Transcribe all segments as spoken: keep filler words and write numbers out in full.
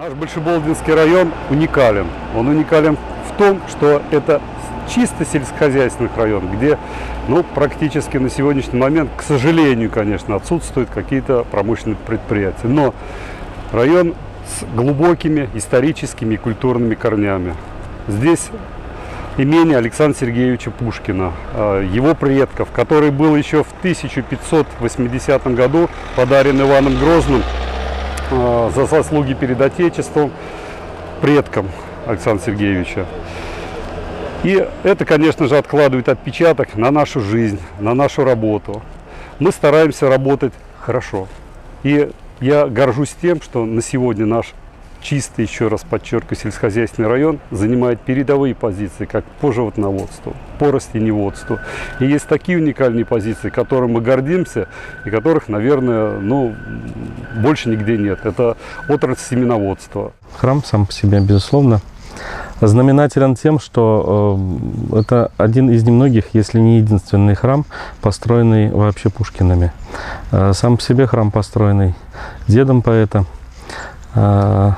Наш Большеболдинский район уникален. Он уникален в том, что это чисто сельскохозяйственный район, где ну, практически на сегодняшний момент, к сожалению, конечно, отсутствуют какие-то промышленные предприятия. Но район с глубокими историческими и культурными корнями. Здесь имение Александра Сергеевича Пушкина, его предков, который был еще в тысяча пятьсот восьмидесятом году подарен Иваном Грозным за заслуги перед Отечеством предкам Александра Сергеевича. И это, конечно же, откладывает отпечаток на нашу жизнь, на нашу работу. Мы стараемся работать хорошо. И я горжусь тем, что на сегодня наш чистый, еще раз подчеркиваю, сельскохозяйственный район занимает передовые позиции, как по животноводству, по растениеводству. И есть такие уникальные позиции, которыми мы гордимся, и которых, наверное, ну, больше нигде нет. Это отрасль семеноводства. Храм сам по себе, безусловно, знаменателен тем, что э, это один из немногих, если не единственный храм, построенный вообще Пушкинами. Э, сам по себе храм, построенный дедом поэта, э,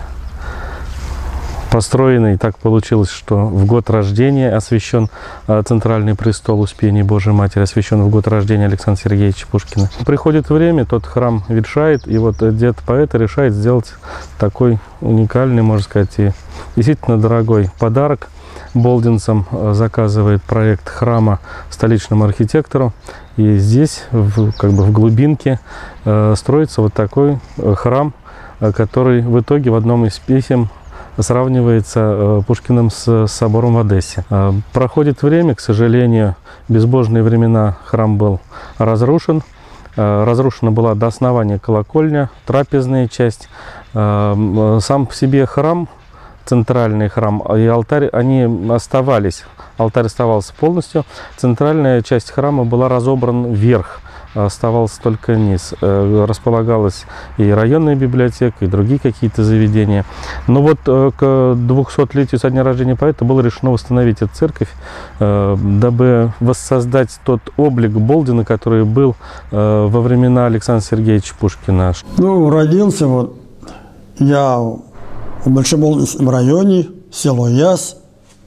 построенный, так получилось, что в год рождения освящен э, центральный престол Успения Божией Матери, освящен в год рождения Александра Сергеевича Пушкина. Приходит время, тот храм ветшает, и вот дед поэта решает сделать такой уникальный, можно сказать, и действительно дорогой подарок болдинцам, заказывает проект храма столичному архитектору. И здесь, в, как бы в глубинке, э, строится вот такой храм, который в итоге в одном из писем сравнивается э, Пушкиным с, с собором в Одессе. Э, проходит время, к сожалению, безбожные времена храм был разрушен. Э, разрушена была до основания колокольня, трапезная часть. Э, сам по себе храм, центральный храм и алтарь, они оставались. Алтарь оставался полностью. Центральная часть храма была разобрана вверх. Оставался только низ. Располагалась и районная библиотека, и другие какие-то заведения. Но вот к двухсотлетию со дня рождения поэта было решено восстановить эту церковь, дабы воссоздать тот облик Болдина, который был во времена Александра Сергеевича Пушкина. Ну, родился вот я в Большеболдинском районе, село Яс.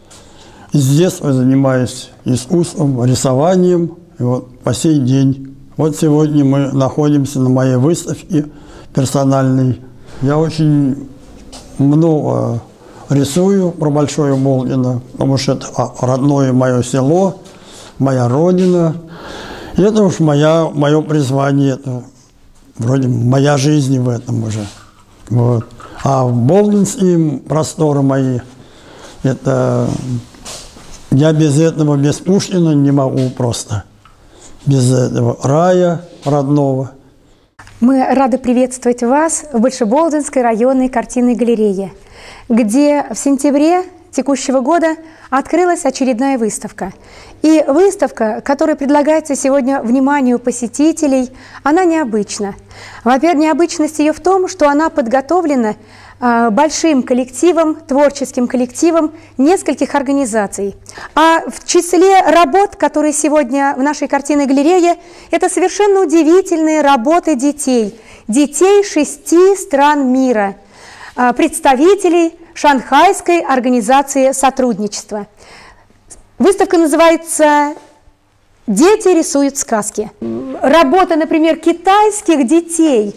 С детства занимаюсь искусством, рисованием. И вот по сей день. Вот сегодня мы находимся на моей выставке персональной. Я очень много рисую про Большое Болдино, потому что это родное мое село, моя родина. И это уж моя, мое призвание, это вроде моя жизнь в этом уже. Вот. А в болдинские просторы мои, это я без этого, без Пушкина не могу просто. Без этого рая родного. Мы рады приветствовать вас в Большеболдинской районной картинной галерее, где в сентябре текущего года открылась очередная выставка. И выставка, которая предлагается сегодня вниманию посетителей, она необычна. Во-первых, необычность ее в том, что она подготовлена большим коллективом, творческим коллективом нескольких организаций. А в числе работ, которые сегодня в нашей картинной галерее, это совершенно удивительные работы детей. Детей шести стран мира, представителей Шанхайской организации сотрудничества. Выставка называется «Дети рисуют сказки». Работа, например, китайских детей,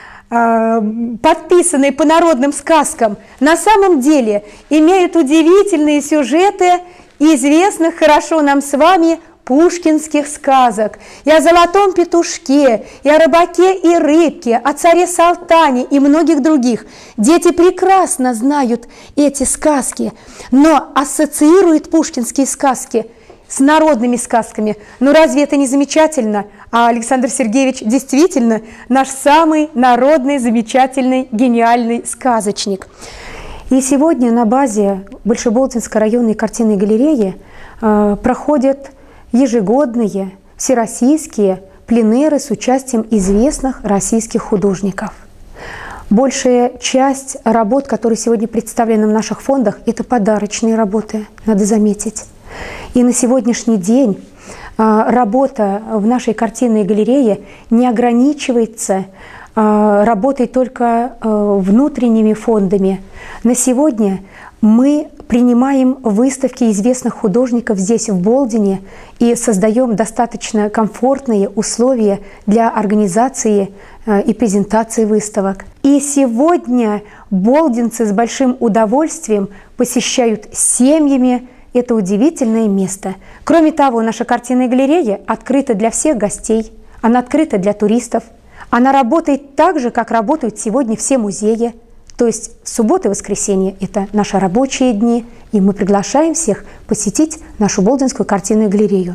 подписанные по народным сказкам, на самом деле имеют удивительные сюжеты известных хорошо нам с вами пушкинских сказок. И о золотом петушке, и о рыбаке и рыбке, о царе Салтане и многих других. Дети прекрасно знают эти сказки, но ассоциируют пушкинские сказки с народными сказками. Ну разве это не замечательно? А Александр Сергеевич действительно наш самый народный, замечательный, гениальный сказочник. И сегодня на базе Большеболдинской районной картинной галереи э, проходят ежегодные всероссийские пленэры с участием известных российских художников. Большая часть работ, которые сегодня представлены в наших фондах, это подарочные работы, надо заметить. И на сегодняшний день работа в нашей картинной галерее не ограничивается работает только внутренними фондами. На сегодня мы принимаем выставки известных художников здесь, в Болдине, и создаем достаточно комфортные условия для организации и презентации выставок. И сегодня болдинцы с большим удовольствием посещают семьями это удивительное место. Кроме того, наша картинная галерея открыта для всех гостей, она открыта для туристов, она работает так же, как работают сегодня все музеи. То есть суббота и воскресенье – это наши рабочие дни, и мы приглашаем всех посетить нашу Болдинскую картинную галерею.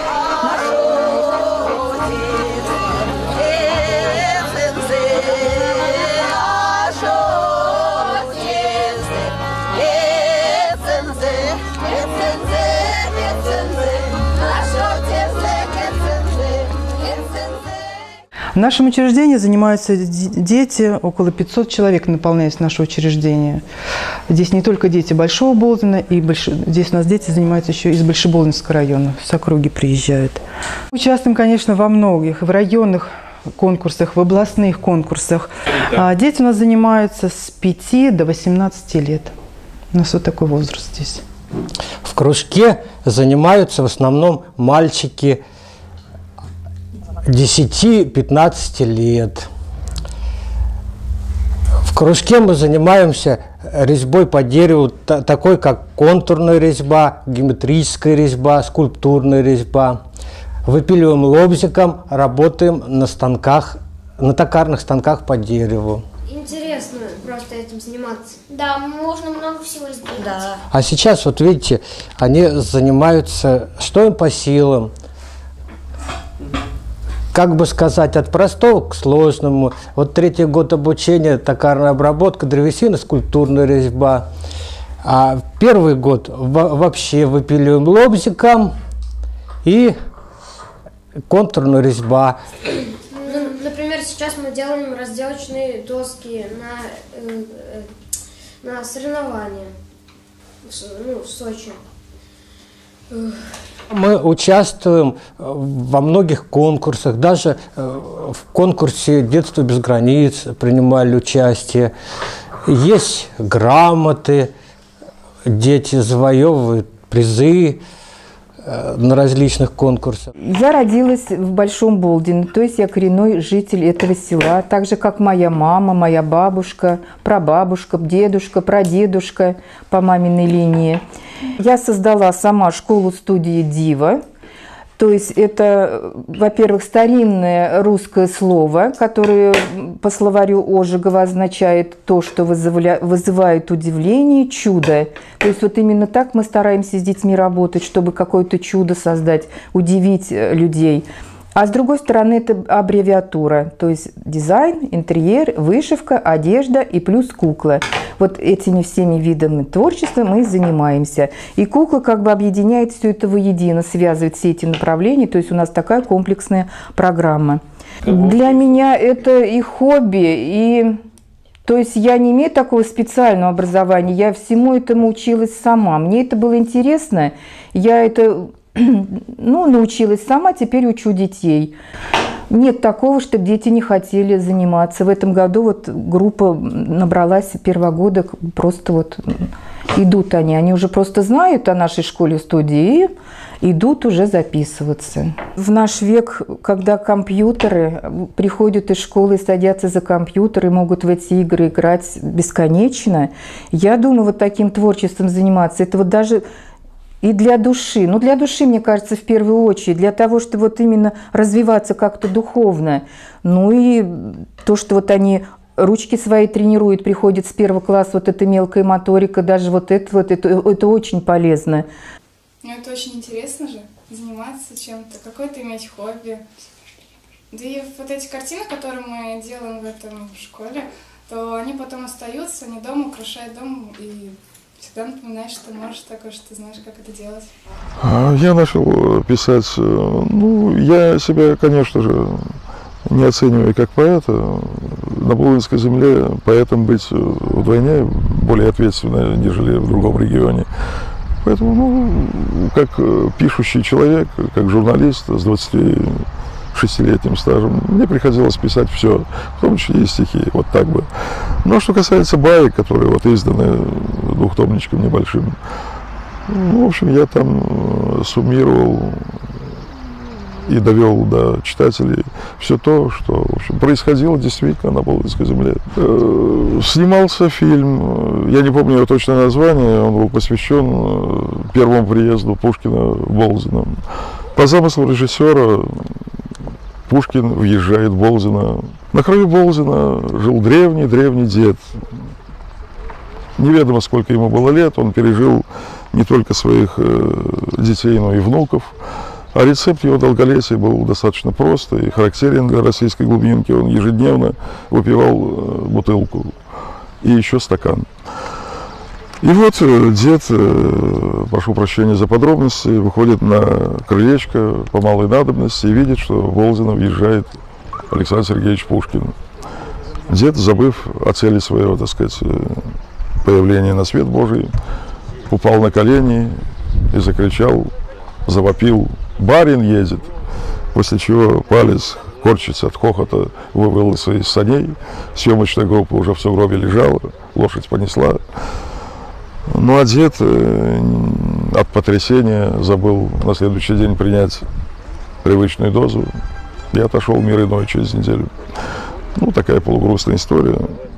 В нашем учреждении занимаются дети, около пятисот человек наполняет наше учреждение. Здесь не только дети Большого Болдина, и больш... здесь у нас дети занимаются еще из Большеболдинского района, с округи приезжают. Участвуем, конечно, во многих, в районных конкурсах, в областных конкурсах. А дети у нас занимаются с пяти до восемнадцати лет. У нас вот такой возраст здесь. В кружке занимаются в основном мальчики десяти-пятнадцати лет. В кружке мы занимаемся резьбой по дереву, такой как контурная резьба, геометрическая резьба, скульптурная резьба. Выпиливаем лобзиком, работаем на станках, на токарных станках по дереву. Интересно просто этим заниматься. Да, можно много всего сделать. Да. А сейчас, вот видите, они занимаются, что им по силам. Как бы сказать, от простого к сложному. Вот третий год обучения, токарная обработка, древесина, скульптурная резьба. А первый год вообще выпиливаем лобзиком и контурная резьба. Ну, например, сейчас мы делаем разделочные доски на, э, э, на соревнования ну, в Сочи. Мы участвуем во многих конкурсах, даже в конкурсе «Детство без границ» принимали участие. Есть грамоты, дети завоевывают призы на различных конкурсах. Я родилась в Большом Болдине, то есть я коренной житель этого села, так же, как моя мама, моя бабушка, прабабушка, дедушка, прадедушка по маминой линии. Я создала сама школу-студию «Дива». То есть это, во-первых, старинное русское слово, которое по словарю Ожегова означает то, что вызывает удивление, чудо. То есть вот именно так мы стараемся с детьми работать, чтобы какое-то чудо создать, удивить людей. А с другой стороны, это аббревиатура, то есть дизайн, интерьер, вышивка, одежда и плюс кукла. Вот этими всеми видами творчества мы занимаемся. И кукла как бы объединяет все это воедино, связывает все эти направления, то есть у нас такая комплексная программа. Для меня это и хобби, и... То есть я не имею такого специального образования, я всему этому училась сама. Мне это было интересно, я это... Ну, научилась сама, теперь учу детей. Нет такого, чтобы дети не хотели заниматься. В этом году вот группа набралась первогодок, просто вот идут они. Они уже просто знают о нашей школе-студии и идут уже записываться. В наш век, когда компьютеры приходят из школы и садятся за компьютер и могут в эти игры играть бесконечно, я думаю, вот таким творчеством заниматься, это вот даже... И для души, ну для души, мне кажется, в первую очередь, для того, чтобы вот именно развиваться как-то духовно. Ну и то, что вот они ручки свои тренируют, приходят с первого класса, вот эта мелкая моторика, даже вот это, вот это, это очень полезно. Ну это очень интересно же, заниматься чем-то, какое-то иметь хобби. Да и вот эти картины, которые мы делаем в этом в школе, то они потом остаются, они дома украшают дом и... Всегда напоминаешь, что ты можешь такое, что ты знаешь, как это делать. Я начал писать, ну, я себя, конечно же, не оцениваю как поэта. На Болдинской земле поэтом быть вдвойне более ответственно, нежели в другом регионе. Поэтому, ну, как пишущий человек, как журналист с шестилетним стажем, мне приходилось писать все, в том числе и стихи, вот так бы. Но что касается баек, которые вот изданы двухтомничком небольшим, ну, в общем, я там суммировал и довел до читателей все то, что, в общем, происходило действительно на Болдинской земле. Э, снимался фильм, я не помню его точное название, он был посвящен первому приезду Пушкина в Болдино. По замыслу режиссера Пушкин въезжает в Болдино. На краю Болдина жил древний-древний дед. Неведомо, сколько ему было лет, он пережил не только своих э, детей, но и внуков. А рецепт его долголетия был достаточно прост и характерен для российской глубинки. Он ежедневно выпивал бутылку и еще стакан. И вот дед, прошу прощения за подробности, выходит на крылечко по малой надобности и видит, что в Болдино въезжает Александр Сергеевич Пушкин. Дед, забыв о цели своего, так сказать, появления на свет Божий, упал на колени и закричал, завопил: «Барин едет!», после чего палец, корчится от хохота, вывалился из саней, съемочная группа уже в сугробе лежала, лошадь понесла. Ну а дед от потрясения забыл на следующий день принять привычную дозу и отошел в мир иной через неделю. Ну, такая полугрустная история.